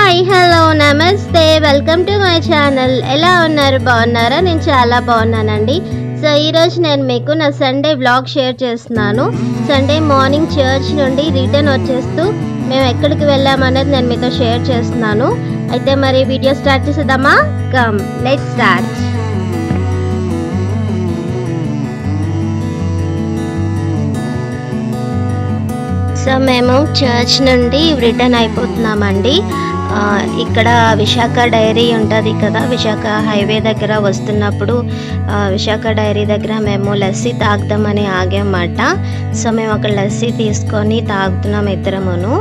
Hi hello నమస్తే welcome to my channel. ఎలా ఉన్నారు? బాగున్నారా? నేను చాలా బాగున్నానండి. సో ఈరోజు నేను మీకు నా సండే వ్లాగ్ షేర్ చేస్తున్నాను. సండే మార్నింగ్ చర్చ్ నుండి రిటర్న్ వచ్చేస్తూ మేము ఎక్కడికి వెళ్ళామనేది నేను మీతో షేర్ చేస్తున్నాను. అయితే మరి వీడియో స్టార్ట్ చేసేద్దామా? Come let's start. సో మేము చర్చ్ నుండి రిటర్న్ అయిపోతున్నామండి. ఇక్కడ విశాఖ డైరీ ఉంటుంది కదా, విశాఖ హైవే దగ్గర వస్తున్నప్పుడు విశాఖ డైరీ దగ్గర మేము లస్సీ తాగుదామని ఆగామన్నమాట. సో మేము ఒక లస్సీ తీసుకొని తాగుతున్నాం ఇద్దరమును.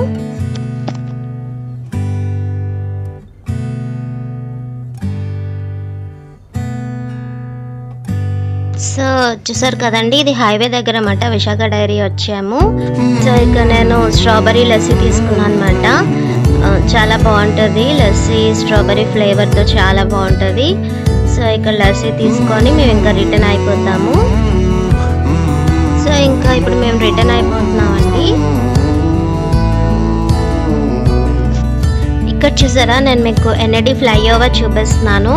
సో చూసారు కదండి, ఇది హైవే దగ్గర అన్నమాట, విశాఖ డైరీ వచ్చాము. సో ఇక్కడ నేను స్ట్రాబెర్రీ లస్సీ తీసుకున్నాను అనమాట. చాలా బాగుంటుంది లస్సీ, స్ట్రాబెర్రీ ఫ్లేవర్తో చాలా బాగుంటుంది. సో ఇక్కడ లస్సీ తీసుకొని మేము ఇంకా రిటర్న్ అయిపోతాము. సో ఇంకా ఇప్పుడు మేము రిటర్న్ అయిపోతున్నామండి. ఇక్కడ చూసారా, నేను మీకు ఎన్ఐడి ఫ్లైఓవర్ చూపిస్తున్నాను.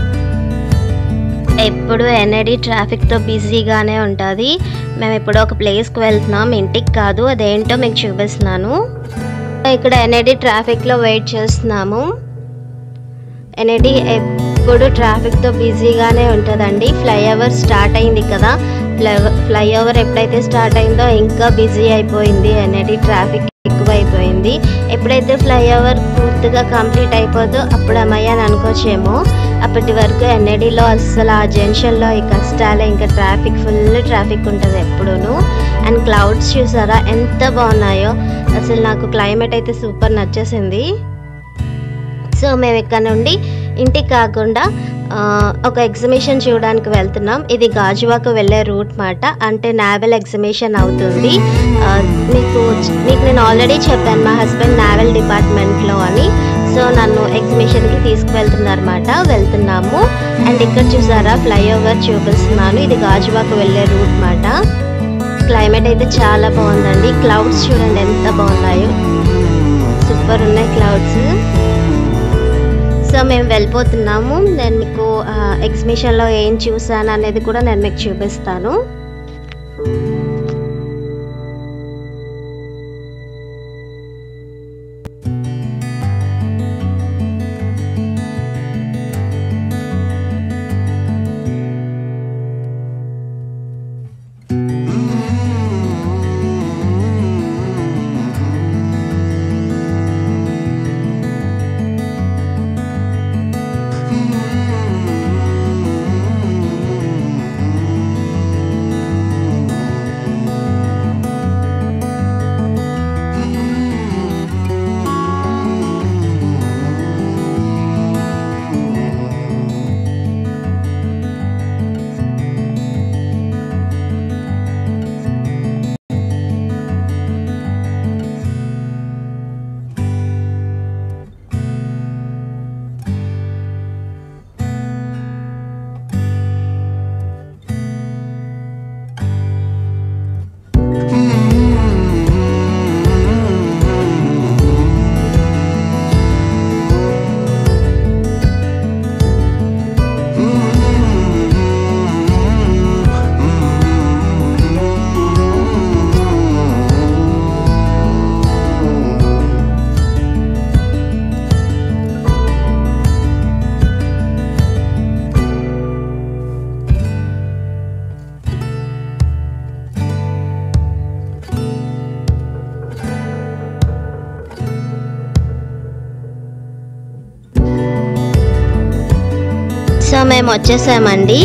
ఎప్పుడు ఎన్ఐడి ట్రాఫిక్తో బిజీగానే ఉంటుంది. మేము ఇప్పుడు ఒక ప్లేస్కి వెళ్తున్నాం, ఇంటికి కాదు, అదేంటో మీకు చూపిస్తున్నాను. ఇక్కడ ఎన్ఐడి ట్రాఫిక్లో వెయిట్ చేస్తున్నాము. ఎన్ఐడి ఎప్పుడు ట్రాఫిక్తో బిజీగానే ఉంటుందండి. ఫ్లైఓవర్ స్టార్ట్ అయింది కదా, ఫ్లైఓవర్ ఎప్పుడైతే స్టార్ట్ అయిందో ఇంకా బిజీ అయిపోయింది. ఎన్ఐడి ట్రాఫిక్ ఎక్కువైపోయింది. ఎప్పుడైతే ఫ్లైఓవర్ పూర్తిగా కంప్లీట్ అయిపోదో అప్పుడు అమ్మయ్య అని అనుకోవచ్చేమో. అప్పటి వరకు ఎన్ఐడిలో అస్సలు ఆ జంక్షన్లో ఈ కష్టాలే, ఇంకా ట్రాఫిక్ ఫుల్ ట్రాఫిక్ ఉంటుంది ఎప్పుడూను. అండ్ క్లౌడ్స్ చూసారా ఎంత బాగున్నాయో, అసలు నాకు క్లైమేట్ అయితే సూపర్ నచ్చేసింది. సో మేము ఇక్కడ నుండి ఇంటికి కాకుండా ఒక ఎగ్జిబిషన్ చూడడానికి వెళ్తున్నాం. ఇది గాజువాకు వెళ్ళే రూట్ మాట, అంటే నావెల్ ఎగ్జిబిషన్ అవుతుంది. మీకు నేను ఆల్రెడీ చెప్పాను, మా హస్బెండ్ నావెల్ డిపార్ట్మెంట్లో అని. సో నన్ను ఎగ్జిబిషన్కి తీసుకువెళ్తున్నారన్నమాట, వెళ్తున్నాము. అండ్ ఇక్కడ చూసారా ఫ్లైఓవర్ చూపిస్తున్నాను, ఇది గాజువాకు వెళ్ళే రూట్ మాట. క్లైమేట్ అయితే చాలా బాగుందండి. క్లౌడ్స్ చూడండి ఎంత బాగున్నాయో, సూపర్ ఉన్నాయి క్లౌడ్స్. సో మేము వెళ్ళిపోతున్నాము. నేను మీకు ఎగ్జిబిషన్లో ఏం చూసాను అనేది కూడా నేను మీకు చూపిస్తాను. సో మేము వచ్చేసామండి.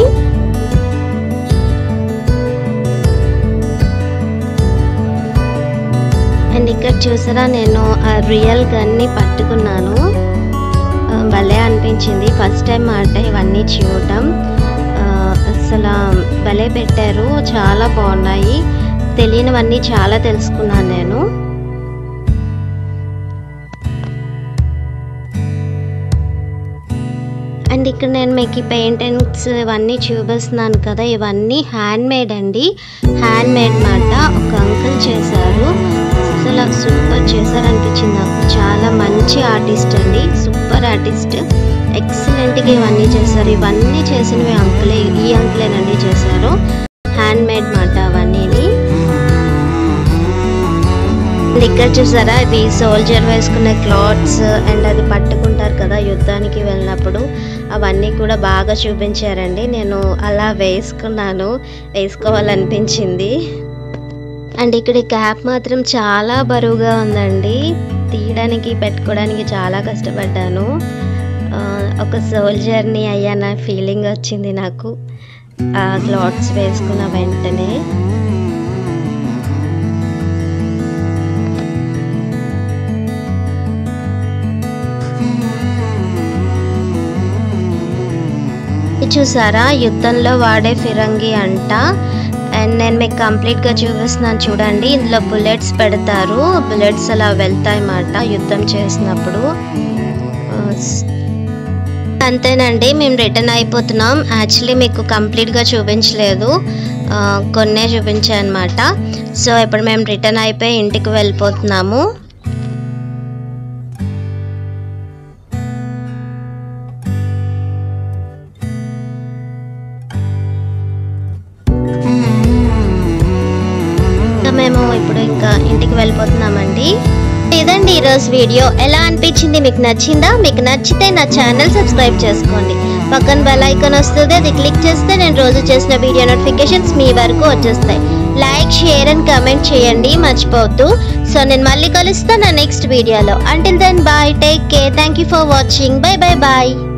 అండ్ ఇక్కడ చూసారా, నేను ఆ రియల్ గన్ని పట్టుకున్నాను. భలే అనిపించింది, ఫస్ట్ టైం మాట ఇవన్నీ చూడటం. అసలు భలే పెట్టారు, చాలా బాగున్నాయి. తెలియనివన్నీ చాలా తెలుసుకున్నాను నేను. అండ్ ఇక్కడ నేను మీకు ఈ పెయింటింగ్స్ ఇవన్నీ చూపిస్తున్నాను కదా, ఇవన్నీ హ్యాండ్ మేడ్ అండి. హ్యాండ్ మేడ్ మాట ఒక అంకుల్ చేశారు. అసలు సూపర్ చేశారు అనిపించింది నాకు. చాలా మంచి ఆర్టిస్ట్ అండి, సూపర్ ఆర్టిస్ట్, ఎక్సలెంట్గా ఇవన్నీ చేశారు. ఇవన్నీ చేసినవి ఈ అంకులేనండి చేశారు. హ్యాండ్ మేడ్ మాట అవన్నీ. ఇక్కడ చూసారా, ఇవి సోల్జర్ వేసుకునే క్లాత్స్ అండ్ అది పట్టుకుంటారు కదా యుద్ధానికి వెళ్ళినప్పుడు, అవన్నీ కూడా బాగా చూపించారండి. నేను అలా వేసుకోవాలనిపించింది. అండ్ ఇక్కడ క్యాప్ మాత్రం చాలా బరువుగా ఉందండి, తీయడానికి పెట్టుకోవడానికి చాలా కష్టపడ్డాను. ఒక సోల్జర్ని అయ్యాన ఫీలింగ్ వచ్చింది నాకు ఆ క్లాత్స్ వేసుకున్న వెంటనే. చూసారా, యుద్ధంలో వాడే ఫిరంగి అంట. అండ్ నేను మీకు కంప్లీట్గా చూపిస్తున్నాను చూడండి. ఇందులో బుల్లెట్స్ పెడతారు, బుల్లెట్స్ అలా వెళ్తాయి అన్నమాట యుద్ధం చేసినప్పుడు. అంతేనండి, మేము రిటర్న్ అయిపోతున్నాం. యాక్చువల్లీ మీకు కంప్లీట్గా చూపించలేదు, కొన్నే చూపించాను అనమాట. సో ఇప్పుడు మేము రిటర్న్ అయిపోయి ఇంటికి వెళ్ళిపోతున్నాము. మేము ఇప్పుడు ఇంకా ఇంటికి వెళ్ళిపోతున్నామండి. ఇదండి ఈరోజు వీడియో. ఎలా అనిపించింది, మీకు నచ్చిందా? మీకు నచ్చితే నా ఛానల్ సబ్స్క్రైబ్ చేసుకోండి. పక్కన బెల్ ఐకాన్ వస్తుంది, అది క్లిక్ చేస్తే నేను రోజు చేసిన వీడియో నోటిఫికేషన్స్ మీ వరకు వచ్చేస్తాయి. లైక్, షేర్ అండ్ కమెంట్ చేయండి మర్చిపోవద్దు. సో నేను మళ్ళీ కలుస్తాను నా నెక్స్ట్ వీడియోలో. Until then bye, take care, thank you for watching, bye bye bye.